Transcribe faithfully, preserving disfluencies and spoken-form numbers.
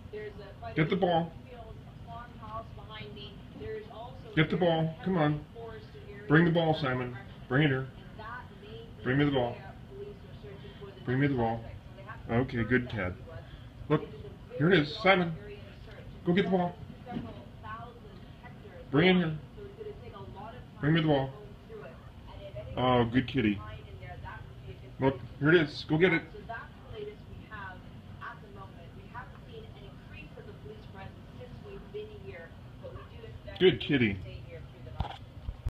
Get the ball. Get the ball. Come on. Bring the ball, Simon. Bring it here. Bring me the ball. Bring me the ball. Okay, good, Tad. Look, here it is. Simon, go get the ball. Bring it here. Bring me the ball. Oh, good kitty. Look, here it is. Go get it. Good kitty.